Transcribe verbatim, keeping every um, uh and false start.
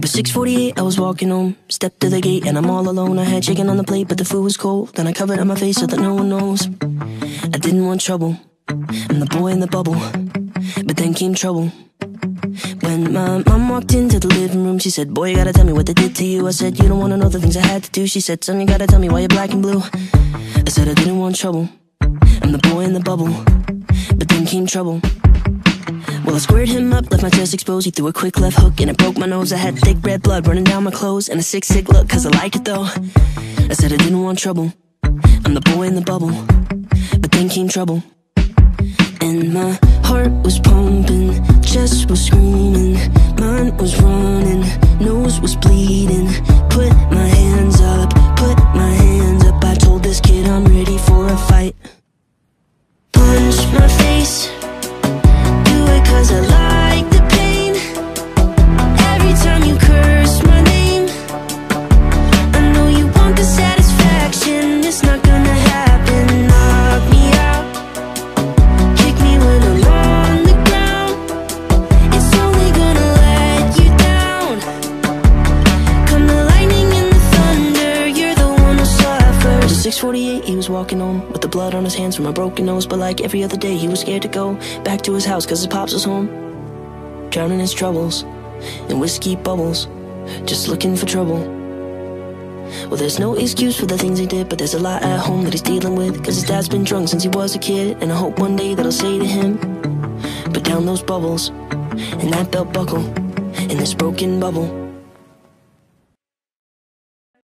was six forty-eight, I was walking home. Stepped to the gate and I'm all alone. I had chicken on the plate but the food was cold. Then I covered up my face so that no one knows. I didn't want trouble, I'm the boy in the bubble. But then came trouble. When my mom walked into the living room, she said, boy, you gotta tell me what they did to you. I said, you don't wanna know the things I had to do. She said, son, you gotta tell me why you're black and blue. I said I didn't want trouble, I'm the boy in the bubble. But then came trouble. Well, I squared him up, left my chest exposed. He threw a quick left hook and it broke my nose. I had thick red blood running down my clothes and a sick, sick look, cause I liked it though. I said I didn't want trouble, I'm the boy in the bubble. But then came trouble. And my heart was pumping, chest was screaming, mind was running, nose was bleeding. Put my hands up, put my hands up. I told this kid I'm ready for a fight. Punch my face, do it cause I like the pain. Every time you curse my name, I know you want the satisfaction. It's not gonna happen. Knock me out, kick me when I'm on the ground. It's only gonna let you down. Come the lightning and the thunder, you're the one who suffers. It was six forty-eight, he was walking home with the blood on his hands from a broken nose. But like every other day, he was scared to go back to his house cause his pops was home, drowning his troubles in whiskey bubbles, just looking for trouble. Well, there's no excuse for the things he did, but there's a lot at home that he's dealing with, cause his dad's been drunk since he was a kid. And I hope one day that I'll say to him, put down those bubbles and that belt buckle in this broken bubble.